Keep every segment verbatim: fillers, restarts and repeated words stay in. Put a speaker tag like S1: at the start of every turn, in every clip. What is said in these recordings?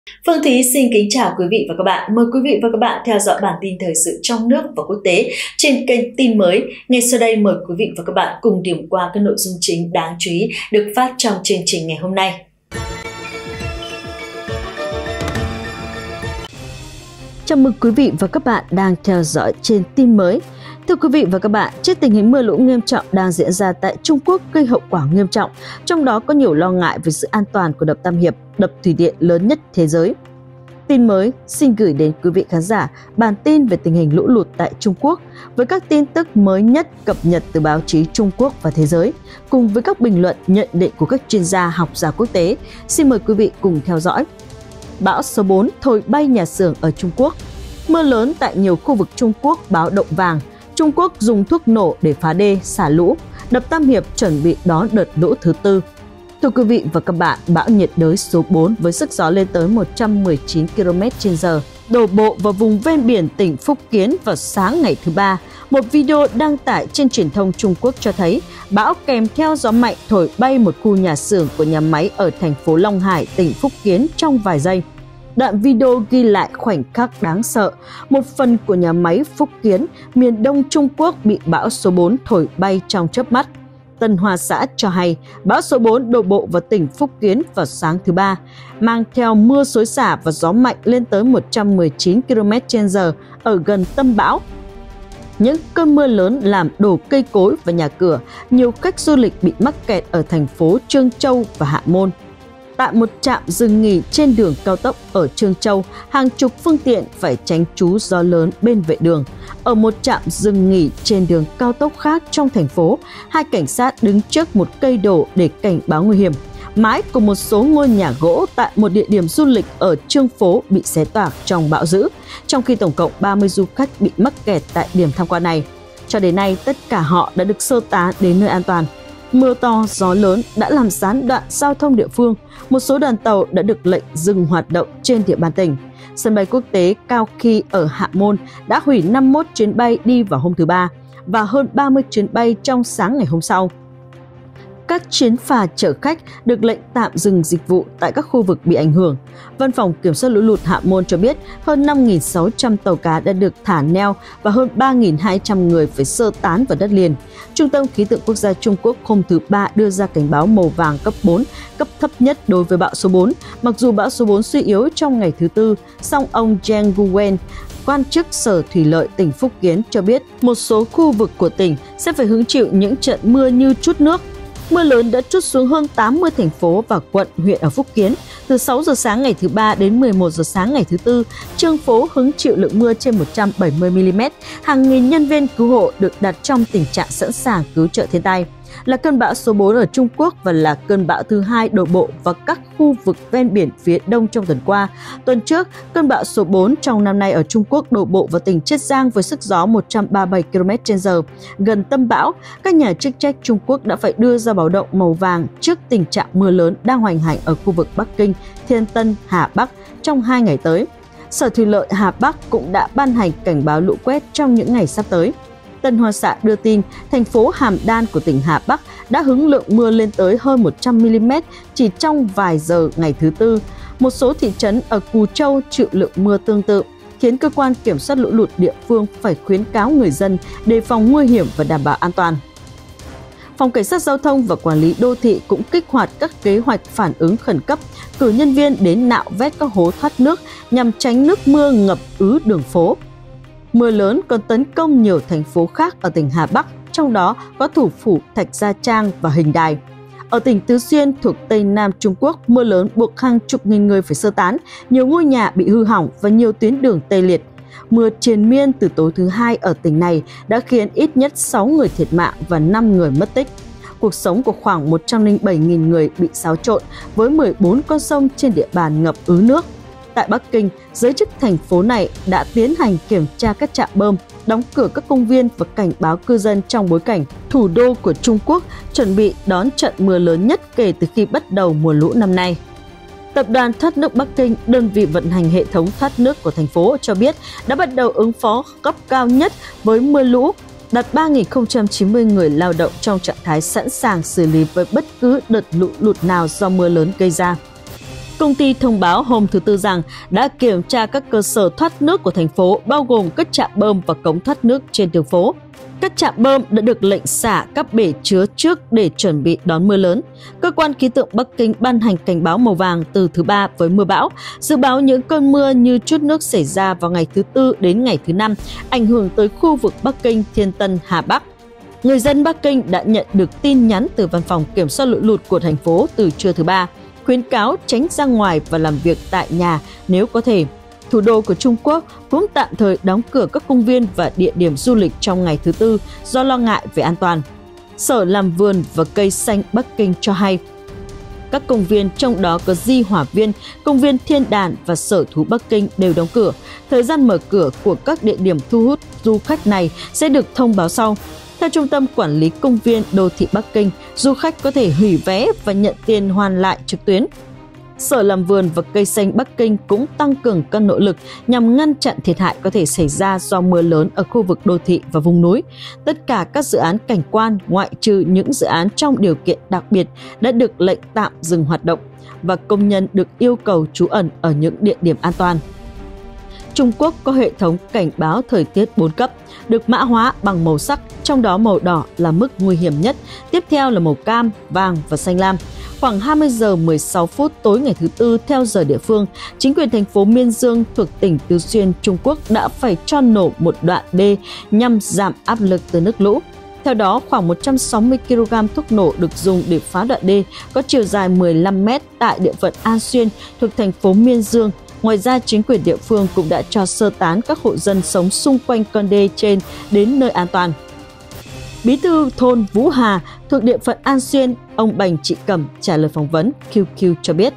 S1: Phương Thí xin kính chào quý vị và các bạn. Mời quý vị và các bạn theo dõi bản tin thời sự trong nước và quốc tế trên kênh Tin Mới. Ngay sau đây mời quý vị và các bạn cùng điểm qua các nội dung chính đáng chú ý được phát trong chương trình ngày hôm nay.
S2: Chào mừng quý vị và các bạn đang theo dõi trên Tin Mới. Thưa quý vị và các bạn, trước tình hình mưa lũ nghiêm trọng đang diễn ra tại Trung Quốc gây hậu quả nghiêm trọng, trong đó có nhiều lo ngại về sự an toàn của đập Tam Hiệp, đập thủy điện lớn nhất thế giới. Tin Mới xin gửi đến quý vị khán giả bản tin về tình hình lũ lụt tại Trung Quốc với các tin tức mới nhất cập nhật từ báo chí Trung Quốc và thế giới, cùng với các bình luận nhận định của các chuyên gia học giả quốc tế. Xin mời quý vị cùng theo dõi. Bão số bốn thổi bay nhà xưởng ở Trung Quốc. Mưa lớn tại nhiều khu vực Trung Quốc báo động vàng. Trung Quốc dùng thuốc nổ để phá đê, xả lũ. Đập Tam Hiệp chuẩn bị đón đợt lũ thứ tư. Thưa quý vị và các bạn, bão nhiệt đới số bốn với sức gió lên tới một trăm mười chín ki lô mét trên giờ đổ bộ vào vùng ven biển tỉnh Phúc Kiến vào sáng ngày thứ ba. Một video đăng tải trên truyền thông Trung Quốc cho thấy bão kèm theo gió mạnh thổi bay một khu nhà xưởng của nhà máy ở thành phố Long Hải, tỉnh Phúc Kiến trong vài giây. Đoạn video ghi lại khoảnh khắc đáng sợ. Một phần của nhà máy Phúc Kiến, miền đông Trung Quốc bị bão số bốn thổi bay trong chớp mắt. Tân Hoa Xã cho hay bão số bốn đổ bộ vào tỉnh Phúc Kiến vào sáng thứ ba, mang theo mưa xối xả và gió mạnh lên tới một trăm mười chín ki lô mét trên giờ ở gần tâm bão. Những cơn mưa lớn làm đổ cây cối và nhà cửa, nhiều khách du lịch bị mắc kẹt ở thành phố Trương Châu và Hạ Môn. Tại một trạm dừng nghỉ trên đường cao tốc ở Trương Châu, hàng chục phương tiện phải tránh trú gió lớn bên vệ đường. Ở một trạm dừng nghỉ trên đường cao tốc khác trong thành phố, hai cảnh sát đứng trước một cây đổ để cảnh báo nguy hiểm. Mái của một số ngôi nhà gỗ tại một địa điểm du lịch ở Trương Phố bị xé toạc trong bão dữ, trong khi tổng cộng ba mươi du khách bị mắc kẹt tại điểm tham quan này. Cho đến nay, tất cả họ đã được sơ tán đến nơi an toàn. Mưa to, gió lớn đã làm gián đoạn giao thông địa phương. Một số đoàn tàu đã được lệnh dừng hoạt động trên địa bàn tỉnh. Sân bay quốc tế Cao Khi ở Hạ Môn đã hủy năm mươi mốt chuyến bay đi vào hôm thứ Ba và hơn ba mươi chuyến bay trong sáng ngày hôm sau. Các chuyến phà chở khách được lệnh tạm dừng dịch vụ tại các khu vực bị ảnh hưởng. Văn phòng Kiểm soát lũ lụt Hạ Môn cho biết hơn năm nghìn sáu trăm tàu cá đã được thả neo và hơn ba nghìn hai trăm người phải sơ tán vào đất liền. Trung tâm Khí tượng Quốc gia Trung Quốc hôm thứ Ba đưa ra cảnh báo màu vàng cấp bốn, cấp thấp nhất đối với bão số bốn. Mặc dù bão số bốn suy yếu trong ngày thứ Tư, song ông Zhang Guwen, quan chức Sở Thủy lợi tỉnh Phúc Kiến cho biết một số khu vực của tỉnh sẽ phải hứng chịu những trận mưa như trút nước. Mưa lớn đã trút xuống hơn tám mươi thành phố và quận, huyện ở Phúc Kiến. Từ sáu giờ sáng ngày thứ Ba đến mười một giờ sáng ngày thứ Tư, Trương Phố hứng chịu lượng mưa trên một trăm bảy mươi mi li mét. Hàng nghìn nhân viên cứu hộ được đặt trong tình trạng sẵn sàng cứu trợ thiên tai. Là cơn bão số bốn ở Trung Quốc và là cơn bão thứ hai đổ bộ vào các khu vực ven biển phía đông trong tuần qua. Tuần trước, cơn bão số bốn trong năm nay ở Trung Quốc đổ bộ vào tỉnh Chiết Giang với sức gió một trăm ba mươi bảy ki lô mét trên giờ. Gần tâm bão, các nhà chức trách Trung Quốc đã phải đưa ra báo động màu vàng trước tình trạng mưa lớn đang hoành hành ở khu vực Bắc Kinh, Thiên Tân, Hà Bắc trong hai ngày tới. Sở Thủy lợi Hà Bắc cũng đã ban hành cảnh báo lũ quét trong những ngày sắp tới. Tân Hoa Xã đưa tin, thành phố Hàm Đan của tỉnh Hà Bắc đã hứng lượng mưa lên tới hơn một trăm mi li mét chỉ trong vài giờ ngày thứ Tư. Một số thị trấn ở Cù Châu chịu lượng mưa tương tự, khiến cơ quan kiểm soát lũ lụt địa phương phải khuyến cáo người dân đề phòng nguy hiểm và đảm bảo an toàn. Phòng Cảnh sát Giao thông và Quản lý Đô thị cũng kích hoạt các kế hoạch phản ứng khẩn cấp, cử nhân viên đến nạo vét các hố thoát nước nhằm tránh nước mưa ngập ứ đường phố. Mưa lớn còn tấn công nhiều thành phố khác ở tỉnh Hà Bắc, trong đó có thủ phủ Thạch Gia Trang và Hình Đài. Ở tỉnh Tứ Xuyên thuộc Tây Nam Trung Quốc, mưa lớn buộc hàng chục nghìn người phải sơ tán, nhiều ngôi nhà bị hư hỏng và nhiều tuyến đường tê liệt. Mưa triền miên từ tối thứ Hai ở tỉnh này đã khiến ít nhất sáu người thiệt mạng và năm người mất tích. Cuộc sống của khoảng một trăm lẻ bảy nghìn người bị xáo trộn với mười bốn con sông trên địa bàn ngập ứ nước. Tại Bắc Kinh, giới chức thành phố này đã tiến hành kiểm tra các trạm bơm, đóng cửa các công viên và cảnh báo cư dân trong bối cảnh thủ đô của Trung Quốc chuẩn bị đón trận mưa lớn nhất kể từ khi bắt đầu mùa lũ năm nay. Tập đoàn Thoát nước Bắc Kinh, đơn vị vận hành hệ thống thoát nước của thành phố, cho biết đã bắt đầu ứng phó cấp cao nhất với mưa lũ, đặt ba nghìn không trăm chín mươi người lao động trong trạng thái sẵn sàng xử lý với bất cứ đợt lũ lụt nào do mưa lớn gây ra. Công ty thông báo hôm thứ Tư rằng đã kiểm tra các cơ sở thoát nước của thành phố, bao gồm các trạm bơm và cống thoát nước trên đường phố. Các trạm bơm đã được lệnh xả các bể chứa trước để chuẩn bị đón mưa lớn. Cơ quan khí tượng Bắc Kinh ban hành cảnh báo màu vàng từ thứ Ba với mưa bão, dự báo những cơn mưa như trút nước xảy ra vào ngày thứ Tư đến ngày thứ Năm, ảnh hưởng tới khu vực Bắc Kinh, Thiên Tân, Hà Bắc. Người dân Bắc Kinh đã nhận được tin nhắn từ Văn phòng Kiểm soát lũ lụt của thành phố từ trưa thứ Ba, khuyến cáo tránh ra ngoài và làm việc tại nhà nếu có thể. Thủ đô của Trung Quốc cũng tạm thời đóng cửa các công viên và địa điểm du lịch trong ngày thứ Tư do lo ngại về an toàn. Sở làm vườn và cây xanh Bắc Kinh cho hay, các công viên trong đó có Di Hỏa Viên, công viên Thiên Đàn và Sở thú Bắc Kinh đều đóng cửa. Thời gian mở cửa của các địa điểm thu hút du khách này sẽ được thông báo sau. Theo Trung tâm Quản lý Công viên Đô thị Bắc Kinh, du khách có thể hủy vé và nhận tiền hoàn lại trực tuyến. Sở làm vườn và cây xanh Bắc Kinh cũng tăng cường các nỗ lực nhằm ngăn chặn thiệt hại có thể xảy ra do mưa lớn ở khu vực đô thị và vùng núi. Tất cả các dự án cảnh quan, ngoại trừ những dự án trong điều kiện đặc biệt, đã được lệnh tạm dừng hoạt động và công nhân được yêu cầu trú ẩn ở những địa điểm an toàn. Trung Quốc có hệ thống cảnh báo thời tiết bốn cấp, được mã hóa bằng màu sắc, trong đó màu đỏ là mức nguy hiểm nhất, tiếp theo là màu cam, vàng và xanh lam. Khoảng hai mươi giờ mười sáu phút tối ngày thứ Tư theo giờ địa phương, chính quyền thành phố Miên Dương thuộc tỉnh Tứ Xuyên, Trung Quốc đã phải cho nổ một đoạn đê nhằm giảm áp lực từ nước lũ. Theo đó, khoảng một trăm sáu mươi ki lô gam thuốc nổ được dùng để phá đoạn đê có chiều dài mười lăm mét tại địa phận An Xuyên thuộc thành phố Miên Dương. Ngoài ra, chính quyền địa phương cũng đã cho sơ tán các hộ dân sống xung quanh con đê trên đến nơi an toàn. Bí thư thôn Vũ Hà thuộc địa phận An Xuyên, ông Bành Trị Cẩm trả lời phỏng vấn Q Q cho biết.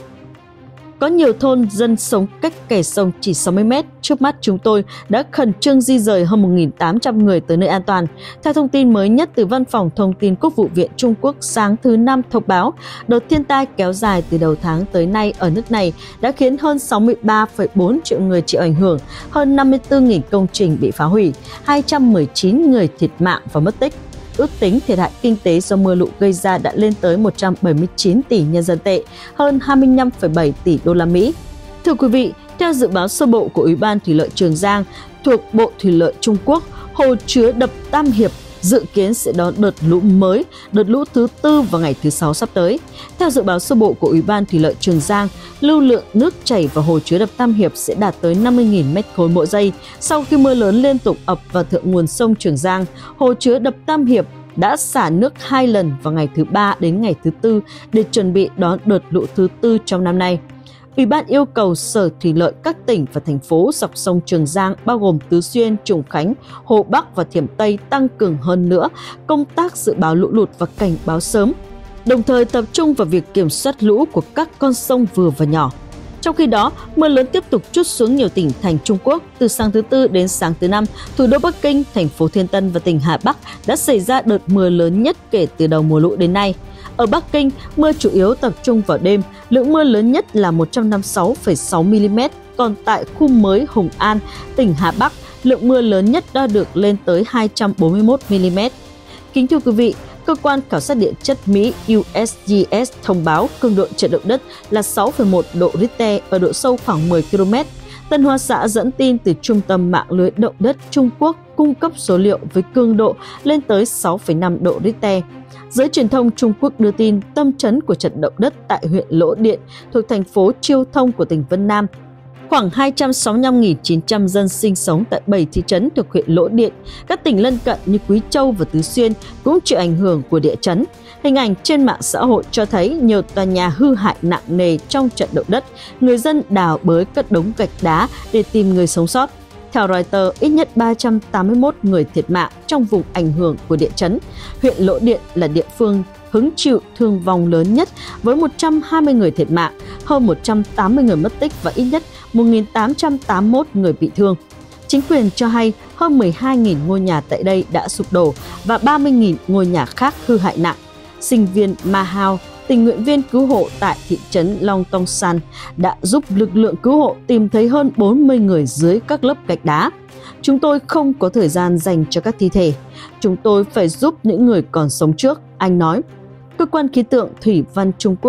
S2: Có nhiều thôn dân sống cách kè sông chỉ sáu mươi mét. Trước mắt chúng tôi đã khẩn trương di rời hơn một nghìn tám trăm người tới nơi an toàn. Theo thông tin mới nhất từ Văn phòng Thông tin Quốc vụ viện Trung Quốc sáng thứ Năm thông báo, đợt thiên tai kéo dài từ đầu tháng tới nay ở nước này đã khiến hơn sáu mươi ba phẩy bốn triệu người chịu ảnh hưởng, hơn năm mươi tư nghìn công trình bị phá hủy, hai trăm mười chín người thiệt mạng và mất tích. Ước tính thiệt hại kinh tế do mưa lũ gây ra đã lên tới một trăm bảy mươi chín tỷ nhân dân tệ, hơn hai mươi lăm phẩy bảy tỷ đô la Mỹ. Thưa quý vị, theo dự báo sơ bộ của Ủy ban Thủy lợi Trường Giang thuộc Bộ Thủy lợi Trung Quốc, hồ chứa đập Tam Hiệp dự kiến sẽ đón đợt lũ mới, đợt lũ thứ tư vào ngày thứ Sáu sắp tới. Theo dự báo sơ bộ của Ủy ban Thủy lợi Trường Giang, lưu lượng nước chảy vào hồ chứa đập Tam Hiệp sẽ đạt tới năm mươi nghìn mét khối mỗi giây. Sau khi mưa lớn liên tục ập vào thượng nguồn sông Trường Giang, hồ chứa đập Tam Hiệp đã xả nước hai lần vào ngày thứ Ba đến ngày thứ Tư để chuẩn bị đón đợt lũ thứ tư trong năm nay. Ủy ban yêu cầu Sở Thủy lợi các tỉnh và thành phố dọc sông Trường Giang bao gồm Tứ Xuyên, Trùng Khánh, Hồ Bắc và Thiểm Tây tăng cường hơn nữa công tác dự báo lũ lụt và cảnh báo sớm, đồng thời tập trung vào việc kiểm soát lũ của các con sông vừa và nhỏ. Trong khi đó, mưa lớn tiếp tục trút xuống nhiều tỉnh thành Trung Quốc. Từ sáng thứ Tư đến sáng thứ Năm, thủ đô Bắc Kinh, thành phố Thiên Tân và tỉnh Hà Bắc đã xảy ra đợt mưa lớn nhất kể từ đầu mùa lũ đến nay. Ở Bắc Kinh, mưa chủ yếu tập trung vào đêm, lượng mưa lớn nhất là một trăm năm mươi sáu phẩy sáu mi li mét, còn tại khu mới Hồng An, tỉnh Hà Bắc, lượng mưa lớn nhất đo được lên tới hai trăm bốn mươi mốt mi li mét. Kính thưa quý vị, Cơ quan Khảo sát Địa chất Mỹ U S G S thông báo cường độ trận động đất là sáu phẩy một độ Richter ở độ sâu khoảng mười ki lô mét. Tân Hoa Xã dẫn tin từ Trung tâm Mạng lưới động đất Trung Quốc cung cấp số liệu với cường độ lên tới sáu phẩy năm độ Richter. Giới truyền thông Trung Quốc đưa tin tâm chấn của trận động đất tại huyện Lỗ Điện thuộc thành phố Chiêu Thông của tỉnh Vân Nam. Khoảng hai trăm sáu mươi lăm nghìn chín trăm dân sinh sống tại bảy thị trấn thuộc huyện Lỗ Điện. Các tỉnh lân cận như Quý Châu và Tứ Xuyên cũng chịu ảnh hưởng của địa chấn. Hình ảnh trên mạng xã hội cho thấy nhiều tòa nhà hư hại nặng nề trong trận động đất. Người dân đào bới các đống gạch đá để tìm người sống sót. Theo Reuters, ít nhất ba trăm tám mươi mốt người thiệt mạng trong vùng ảnh hưởng của địa chấn. Huyện Lỗ Điện là địa phương hứng chịu thương vong lớn nhất với một trăm hai mươi người thiệt mạng, hơn một trăm tám mươi người mất tích và ít nhất một nghìn tám trăm tám mươi mốt người bị thương. Chính quyền cho hay hơn mười hai nghìn ngôi nhà tại đây đã sụp đổ và ba mươi nghìn ngôi nhà khác hư hại nặng. Sinh viên Ma Hao, tình nguyện viên cứu hộ tại thị trấn Long Tong San đã giúp lực lượng cứu hộ tìm thấy hơn bốn mươi người dưới các lớp gạch đá. Chúng tôi không có thời gian dành cho các thi thể. Chúng tôi phải giúp những người còn sống trước, anh nói. Cơ quan khí tượng Thủy văn Trung Quốc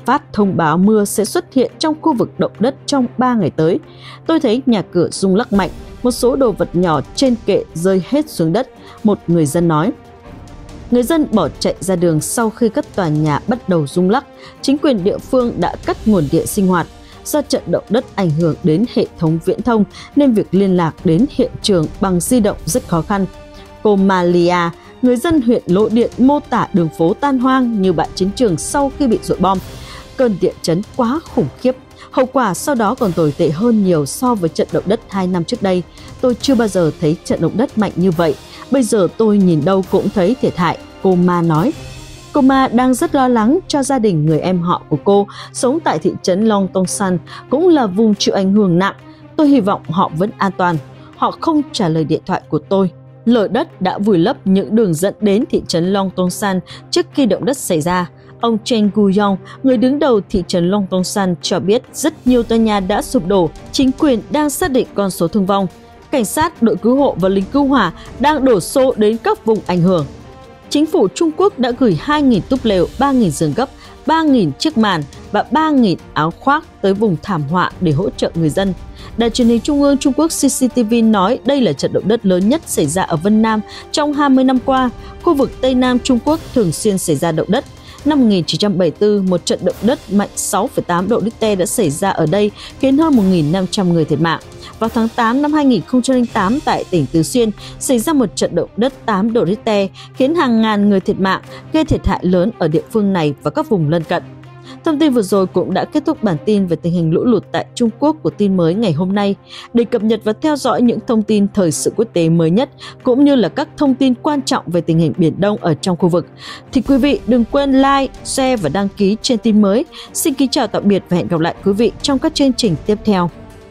S2: phát thông báo mưa sẽ xuất hiện trong khu vực động đất trong ba ngày tới. Tôi thấy nhà cửa rung lắc mạnh, một số đồ vật nhỏ trên kệ rơi hết xuống đất, một người dân nói. Người dân bỏ chạy ra đường sau khi các tòa nhà bắt đầu rung lắc. Chính quyền địa phương đã cắt nguồn điện sinh hoạt. Do trận động đất ảnh hưởng đến hệ thống viễn thông nên việc liên lạc đến hiện trường bằng di động rất khó khăn. Cô Malia, người dân huyện Lỗ Điện, mô tả đường phố tan hoang như bãi chiến trường sau khi bị dội bom. Cơn địa chấn quá khủng khiếp. Hậu quả sau đó còn tồi tệ hơn nhiều so với trận động đất hai năm trước đây. Tôi chưa bao giờ thấy trận động đất mạnh như vậy. Bây giờ tôi nhìn đâu cũng thấy thiệt hại, cô Ma nói. Cô Ma đang rất lo lắng cho gia đình người em họ của cô sống tại thị trấn Long Tong San, cũng là vùng chịu ảnh hưởng nặng. Tôi hy vọng họ vẫn an toàn. Họ không trả lời điện thoại của tôi. Lở đất đã vùi lấp những đường dẫn đến thị trấn Long Tong San trước khi động đất xảy ra. Ông Chen Gu-yong, người đứng đầu thị trấn Long Tong San cho biết rất nhiều tòa nhà đã sụp đổ. Chính quyền đang xác định con số thương vong. Cảnh sát, đội cứu hộ và lính cứu hỏa đang đổ xô đến các vùng ảnh hưởng. Chính phủ Trung Quốc đã gửi hai nghìn túp lều, ba nghìn giường gấp, ba nghìn chiếc màn và ba nghìn áo khoác tới vùng thảm họa để hỗ trợ người dân. Đài truyền hình Trung ương Trung Quốc xê xê tê vê nói đây là trận động đất lớn nhất xảy ra ở Vân Nam trong hai mươi năm qua. Khu vực Tây Nam Trung Quốc thường xuyên xảy ra động đất. Năm một nghìn chín trăm bảy mươi tư, một trận động đất mạnh sáu phẩy tám độ Richter đã xảy ra ở đây, khiến hơn một nghìn năm trăm người thiệt mạng. Vào tháng tám năm hai nghìn không trăm lẻ tám, tại tỉnh Tứ Xuyên, xảy ra một trận động đất tám độ Richter, khiến hàng ngàn người thiệt mạng, gây thiệt hại lớn ở địa phương này và các vùng lân cận. Thông tin vừa rồi cũng đã kết thúc bản tin về tình hình lũ lụt tại Trung Quốc của tin mới ngày hôm nay. Để cập nhật và theo dõi những thông tin thời sự quốc tế mới nhất, cũng như là các thông tin quan trọng về tình hình Biển Đông ở trong khu vực, thì quý vị đừng quên like, share và đăng ký trên tin mới. Xin kính chào tạm biệt và hẹn gặp lại quý vị trong các chương trình tiếp theo.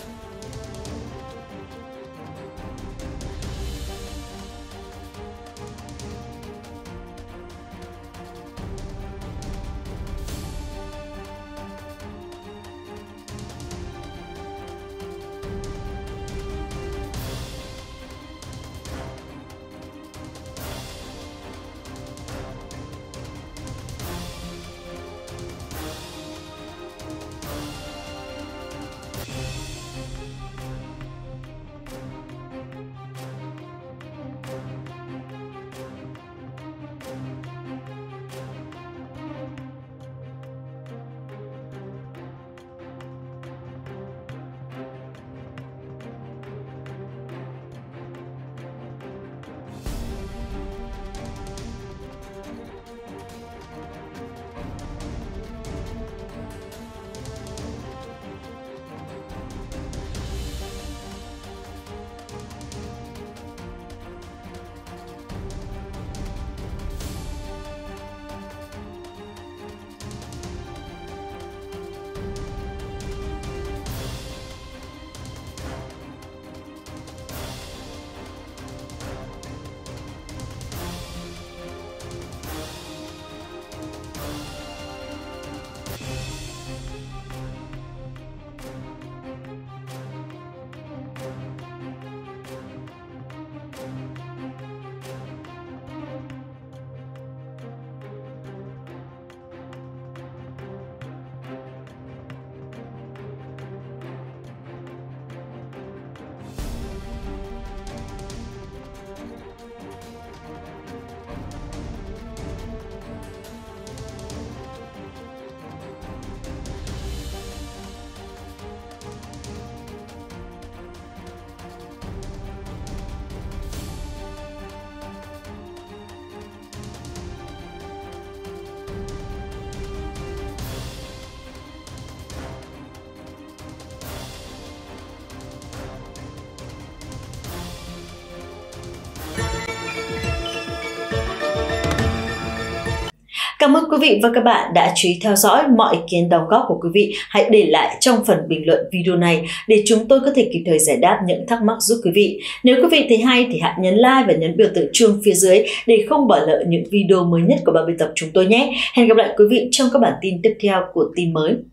S1: Cảm ơn quý vị và các bạn đã chú ý theo dõi. Mọi ý kiến đóng góp của quý vị hãy để lại trong phần bình luận video này để chúng tôi có thể kịp thời giải đáp những thắc mắc giúp quý vị. Nếu quý vị thấy hay thì hãy nhấn like và nhấn biểu tượng chuông phía dưới để không bỏ lỡ những video mới nhất của ban biên tập chúng tôi nhé. Hẹn gặp lại quý vị trong các bản tin tiếp theo của tin mới.